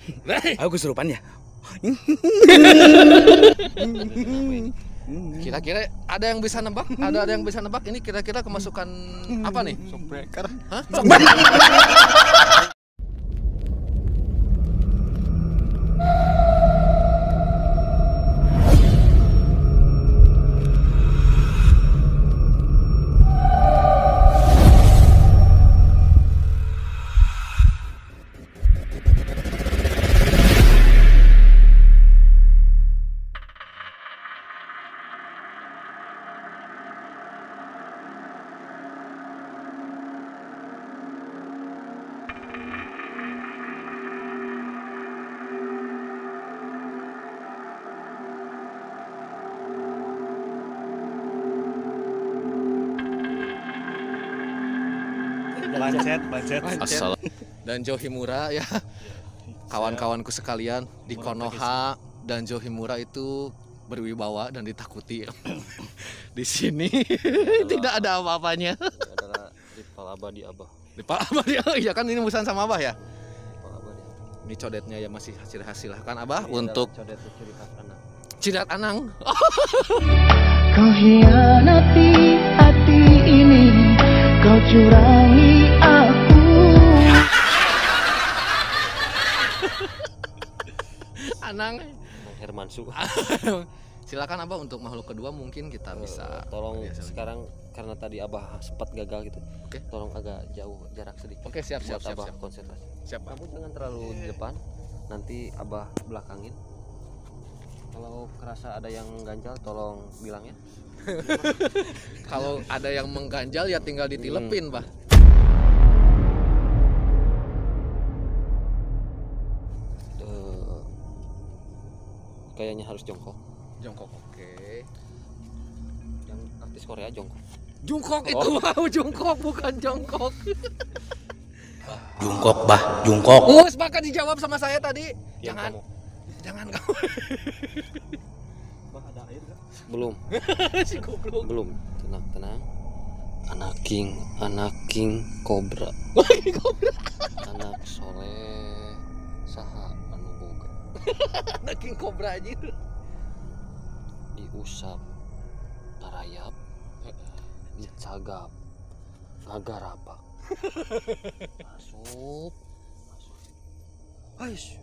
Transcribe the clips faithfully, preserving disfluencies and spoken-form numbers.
Aku kesurupan ya. Kira-kira ada yang bisa nebak? Ada ada yang bisa nebak? Ini kira-kira kemasukan apa nih? Shockbreaker. Hah? Bancet, bancet. Asal. Dan Johimura ya. Kawan-kawanku sekalian di Konoha dan Johimura itu berwibawa dan ditakuti. Di sini tidak ada apa-apanya. Adalah rival abadi abah. Rival abadi, iya kan ini musuhan sama Abah ya? Rival abadi. Ini codetnya ya masih hasil-hasil kan Abah Ini untuk codet ciri khas anak. Cirat Anang. Kau hianati hati ini, kau curangi aku. Anang. Hermansu. Silakan Abah untuk makhluk kedua mungkin kita bisa. Uh, tolong biasa sekarang lagi. Karena tadi Abah sempat gagal gitu. Oke. Tolong agak jauh jarak sedikit. Oke, siap siap buat siap Abah siap. konsentrasi. Siap, Pak. Kamu jangan terlalu di depan. Nanti Abah belakangin. Kalau kerasa ada yang ganjal tolong bilang ya. Kalau ada yang mengganjal ya tinggal ditilepin, Bah. Uh, kayaknya harus jongkok. Jongkok. Oke. Yang artis Korea jongkok. Jongkok itu wow, jongkok bukan jongkok. Jungkok, Bah, jungkok. Oh, sepakat dijawab sama saya tadi. Diam Jangan. kamu. Jangan kamu. Bah, ada air enggak? Belum. Si goblok. Belum. Tenang, tenang. Anak king, anak king kobra. Kobra. Anak soleh saha anu boga. Anak king kobra aja. Diusap narayap dicagap ngagarapak masuk masuk Aish.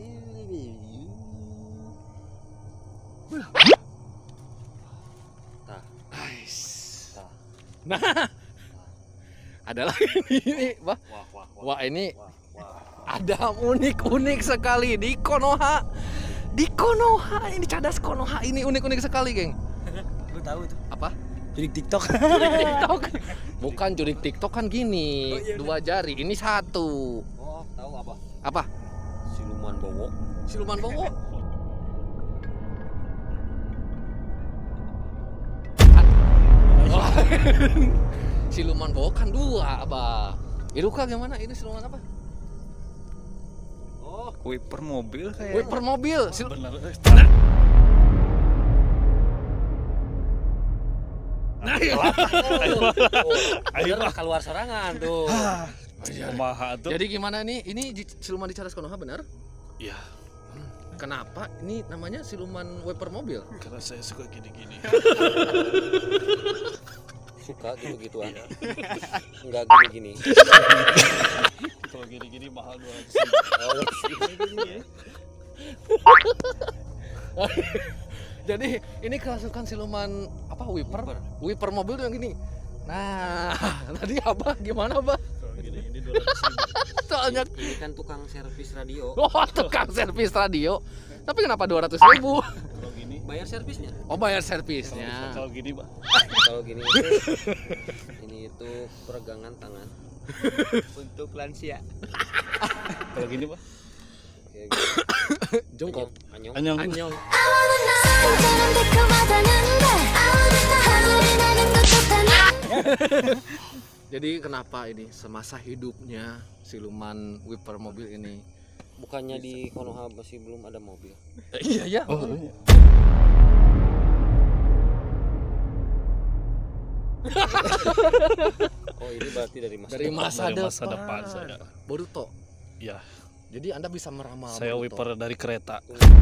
Tah, Nice. tah. Nah, ada lagi ini, Bah. Wah, wah, wah. Wah, ini Wah, wah. ada unik-unik sekali di Konoha. Di Konoha ini cadas Konoha ini unik-unik sekali, geng. Lu tahu itu? Apa? Jurik TikTok. Jurik TikTok. Bukan jurik TikTok kan gini, dua jari. Ini satu. Oh, tahu apa? Apa? Siluman bowo. Siluman bowo. Oh. Siluman bowo kan dua, Abah. Iruka gimana? Ini siluman apa? Oh, Wiper mobil kayak. Wiper mobil. Sil- Bener. Nah, iya. ayo keluar serangan tuh. Kumaha tuh? Jadi gimana nih? Ini di- siluman di Cadas Konoha benar? Ya, Kenapa? Ini namanya siluman wiper mobil. karena saya suka gini-gini. Suka gitu-gituan. Enggak gini-gini. Kalau gini-gini mahal dua ratus. Jadi ini kerasukan siluman apa wiper? Wiper. Wiper mobil tuh yang gini. Nah, tadi Abah gimana, Abah? Kalau gini-gini dua ratus ribu. Soalnya Ini kan tukang servis radio. oh, tukang servis radio. Tapi kenapa dua ratus ribu? Kalau gini, Bayar servisnya. Oh, bayar servisnya. kalau gini, Bah. Kalau gini itu ini itu peregangan tangan untuk lansia. Kalau gini, Bah. Kayak gitu. Jongkok. Anyong. Anyong. Anyong. Jadi kenapa ini semasa hidupnya siluman wiper mobil ini? Bukannya di Konoha masih belum ada mobil. Eh, iya ya. Oh, Oh, ini berarti dari masa Dari depan. masa Dari depan. masa depan saya. Boruto. Ya, Jadi Anda bisa meramal. Saya Boruto. wiper dari kereta.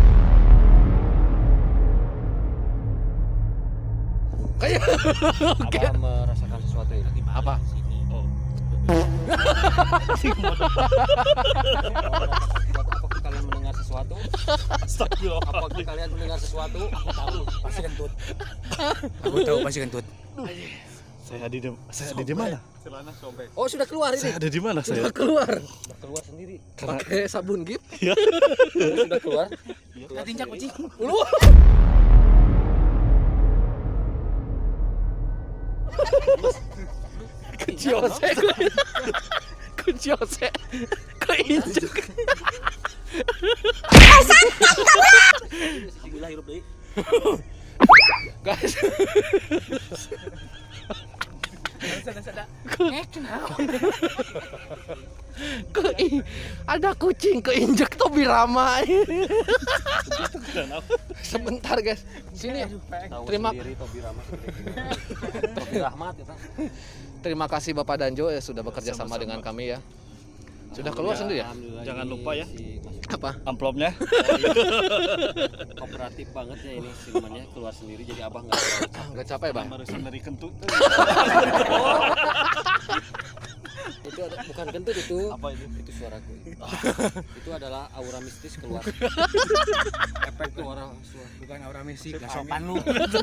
Kayak oke. Abah merasakan sesuatu ini. Apa? Oh. Apakah kalian mendengar sesuatu? Astagfirullah. Apakah kalian mendengar sesuatu? Aku tahu, pasti kentut. Aku tahu pasti kentut. Saya di saya ada di mana? Oh, sudah keluar ini. Saya ada di mana saya? Sudah keluar. Sudah keluar sendiri. Pakai sabun gip. Sudah keluar. Tinjak kucing. Lu. Kuciose. Kuciose. Keinjek. Alhamdulillah hirup deui. Guys. Ke ada kucing keinjek Tobi Rama. Sebentar guys. Sini. Tahu Terima sendiri Tobi Rama seperti gimana. Tobi Rahmat ya, Pak. Terima kasih Bapak Danjo ya sudah bekerja sama dengan kami ya. Sudah keluar sendiri ya? Alhamdulillah Jangan ini lupa ya. si Mas Apa? Amplopnya. kooperatif banget ya ini silumannya keluar sendiri jadi abah nggak terlalu Ah, nggak capek bang. Barusan dari kentut. itu ada, bukan kentut itu Apa itu? itu suaraku itu adalah aura mistis keluar efek suara suara Bukan aura mistik, gak sopan lu.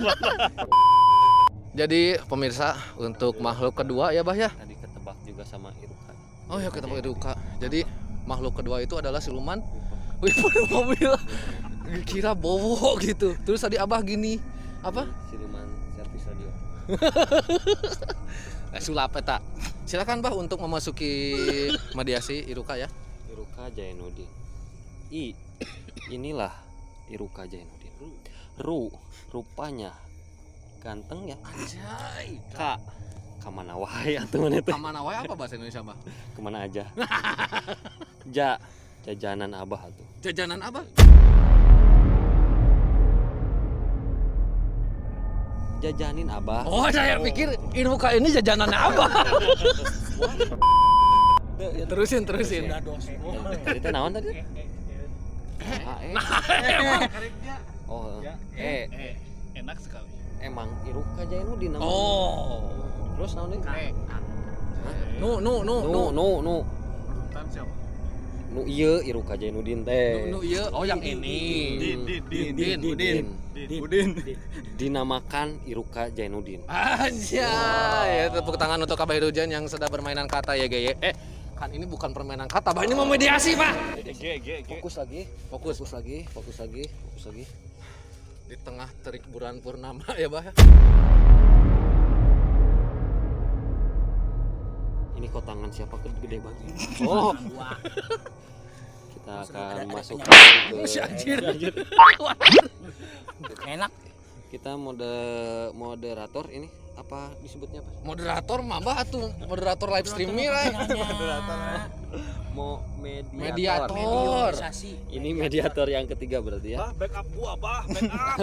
Jadi pemirsa untuk makhluk kedua ya bah ya. tadi ketebak juga sama Iruka. Oh ya ketemu Eduka. Jadi makhluk kedua itu adalah siluman wiper mobil. Kira bowo gitu. Terus tadi abah gini apa? Siluman servis radio. Eh, sulap eta. Silakan bah untuk memasuki mediasi Iruka ya. Iruka Jainuddin. I inilah Iruka Jainuddin. Ru rupanya ganteng ya. Anjay. Ka kamana wae atuh mana teh? Kamana wae apa bahasa Indonesia bah? Kemana aja? Ja jajanan abah atuh. Jajanan apa? Jajanin abah. Oh saya pikir Iruka ini jajanan apa? Terusin terusin. Tadi teh naon tadi? Ah, eh. Oh, eh Eh, enak sekali. emang Iruka Jainuddin namanya. Oh. Terus naon deui? Nu nu nu nu Nu nu nu Urutan siapa? nu ieu Iruka Jainuddin teh. nu iya. Oh yang ini. Din, din, din, Udin Udin. Udin. Dinamakan Iruka Jainuddin. Anjay, ya, tepuk tangan untuk Abah Irujan yang sedang bermainan kata ya Geye. Eh, kan ini bukan permainan kata, Bah. Ini mau mediasi, Pak. G, G, G. Fokus lagi, Fokus fokus lagi, fokus lagi, fokus lagi. di tengah terik bulan purnama ya, Bah. Ini kotangan siapa gede banget? Oh, kita akan masuk ke Anjir. Enak. kita mode moderator ini apa disebutnya apa? Moderator mah Bah tuh, moderator live streaming lah. Mo mediator. Mediator. Ini mediator yang ketiga berarti ya. Bah, backup gua, Bah. Backup.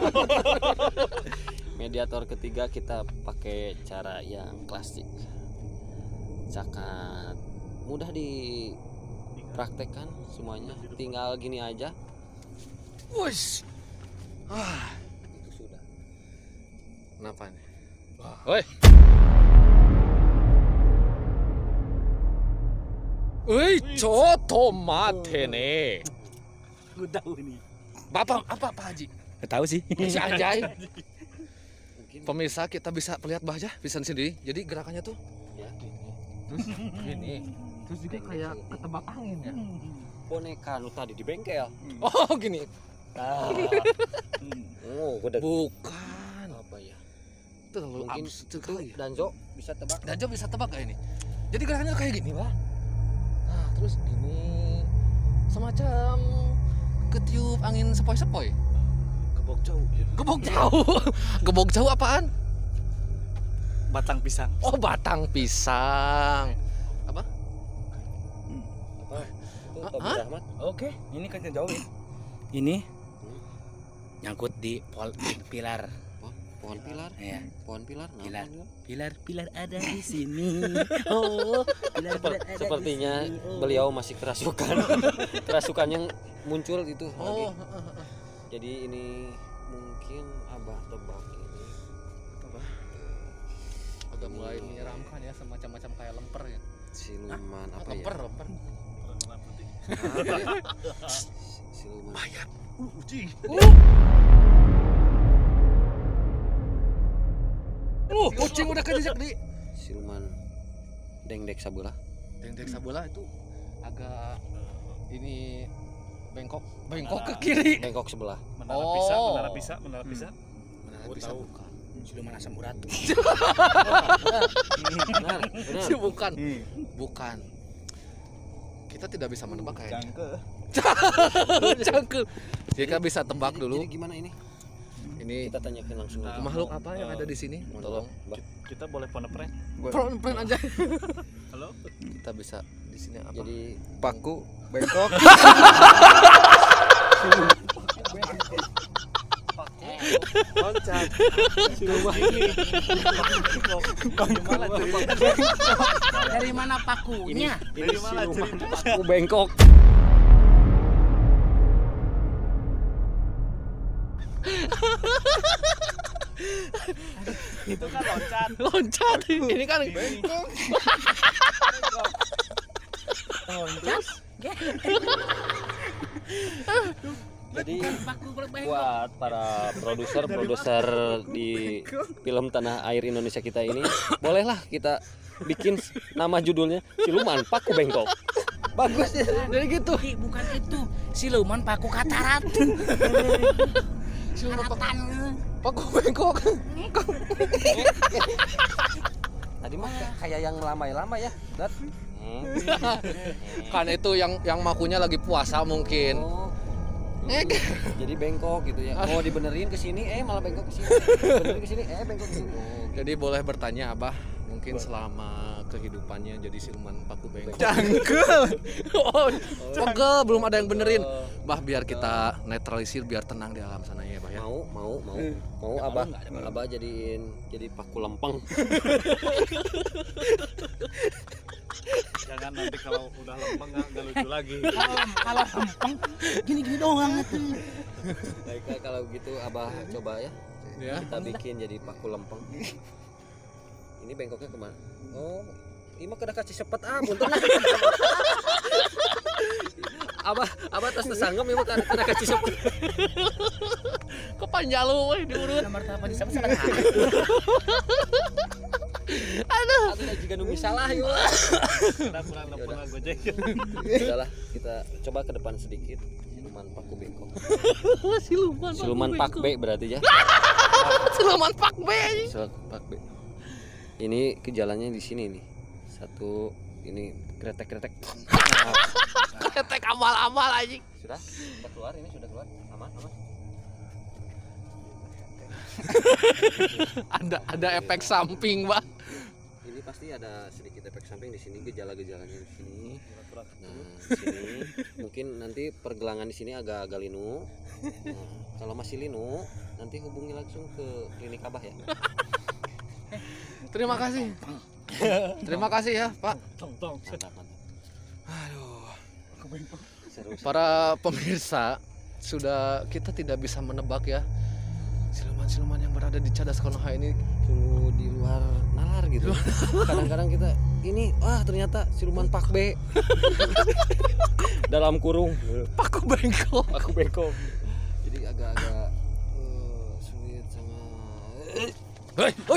Mediator ketiga kita pakai cara yang klasik. Sangat mudah dipraktekkan semuanya. Tinggal gini aja. Wush. Ah, Itu sudah. kenapa nih? Woi. Woi, coto mate nih. Gue tahu ini. Bapak apa Pak Haji? Gak tahu sih. Si Anjay. Mungkin Pemirsa kita bisa lihat Bah ya, bisa sendiri. Jadi gerakannya tuh ya. gini. Terus juga kayak ketebak angin ya. Boneka nu tadi di bengkel. Oh, gini. Oh, udah Bukan. apa ya? Itu terlalu Mungkin absurd itu sekali. Danzo bisa tebak. Danjo bisa tebak gak ini? Jadi gerakannya kayak gini, Bah. Nah, terus gini. Semacam ketiup angin sepoi-sepoi. Kebok jauh. Gebok jauh. Gebok jauh apaan? Batang pisang. Oh, batang pisang. Apa? Apa? Itu Hah? Tobi Rahmat. Oke, ini kan jauh ya. Ini nyangkut di pol di pilar. Pohon pilar. Iya. Pohon pilar. Nah, Pilar. pohon Pilar pilar ada di sini. Oh, pilar Seper- pilar ada sepertinya di sini. Oh. beliau masih kerasukan. Kerasukan yang muncul itu lagi. Oh, heeh, heeh. Jadi ini mungkin abah tebak ini Udah mulai menyeramkan ya, semacam-macam kayak lemper ya. siluman apa ya? Lemper, lemper. Warna putih. Apa ya? Siluman. Mayat. Uh, ucing. Uh, kucing udah kejejak di. Siluman dengdek sabelah. Dendek sabelah itu agak ini bengkok, bengkok ke kiri. Bengkok sebelah. Menara Oh. pisah, menara pisah, menara pisah. Mana Gua bisa tahu. bukan. Siluman asam urat. Benar, benar. Sih, bukan. Bukan. Kita tidak bisa menebak kayaknya. Cangke. Cangkel. Jika bisa tebak Jadi- dulu. Jadi gimana ini? Ini Kita tanyakan langsung aja. makhluk apa yang ada di sini? Mohon Tolong. Mbak. Kita boleh phone a friend. Front plan aja. Halo? Kita bisa di sini apa? Jadi Paku bengkok. Loncat. Siluman ini. Gimana cerita? Dari mana pakunya? Dari mana cerita? aku bengkok. Itu kan loncat. Loncat. Ini kan Loncat. Jadi Paku bengkok. buat para produser-produser di film tanah air Indonesia kita ini, bolehlah kita bikin nama judulnya Siluman Paku Bengkok. Bagus ya. jadi gitu. Ih, bukan itu. Siluman paku katarat. Siluman paku, Karatan. paku bengkok. Tadi mah kayak yang melambai-lambai ya, Dat. Kan itu yang yang makunya lagi puasa mungkin. Oh. Eh, Jadi bengkok gitu ya. Mau dibenerin ke sini eh malah bengkok ke sini. Benerin ke sini eh bengkok ke sini. Jadi boleh bertanya Abah, mungkin selama kehidupannya jadi siluman paku bengkok. Cangkel. Oh, pegel, belum ada yang benerin. Bah, biar kita netralisir, biar tenang di alam sana ya, Bah ya. Mau, mau, mau. Mau abah, abah jadiin jadi paku lempeng. Jangan nanti kalau udah lempeng nggak nggak lucu lagi. Kalau kalau lempeng gini-gini doang itu. Baiklah kalau gitu abah coba ya. Ya. Kita bikin jadi paku lempeng. Ini bengkoknya kemana? Oh, ini mah kena kasih sepet ah, bunten lah. Abah, abah tas tesanggem ini mah kena kena kasih sepet. Kepanjang lu weh diurut. Nomor telepon di sana. Aduh. Aku juga nu salah yuk. Udah kurang lempeng lah gojek. Udahlah, kita coba ke depan sedikit. Siluman paku bengkok. Siluman. Siluman pak B berarti ya. Siluman pak B. Siluman pak B. Ini kejalannya di sini nih. Satu ini kretek-kretek. Ketek amal-amal anjing. Sudah? Sudah keluar ini sudah keluar. Aman, aman. Ada ada efek samping, Bah. Ini pasti ada sedikit efek samping di sini, gejala-gejalanya di sini. Nah, di sini mungkin nanti pergelangan di sini agak-agak linu. Nah, kalau masih linu, nanti hubungi langsung ke klinik Abah ya. Terima kasih. Terima kasih ya, Pak. Tong tong. Mantap, mantap. Aduh. Seru. Para pemirsa, sudah kita tidak bisa menebak ya. Siluman-siluman yang berada di Cadas Konoha ini Sungguh di luar nalar gitu. Kadang-kadang kita ini wah ternyata siluman Pak B. Dalam kurung paku bengkok. Paku bengkok. Jadi agak-agak uh, sulit sama Hei, oi.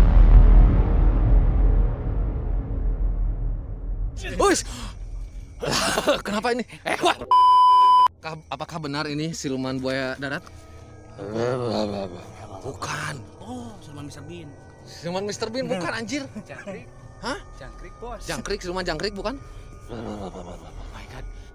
Uish. Kenapa ini? Eh, wah. Kah- Apakah benar ini siluman buaya darat? Bukan. Oh, siluman mister Bean. Siluman mister Bean bukan anjir. Jangkrik. Hah? Jangkrik, Bos. Jangkrik, siluman jangkrik bukan? Oh my god.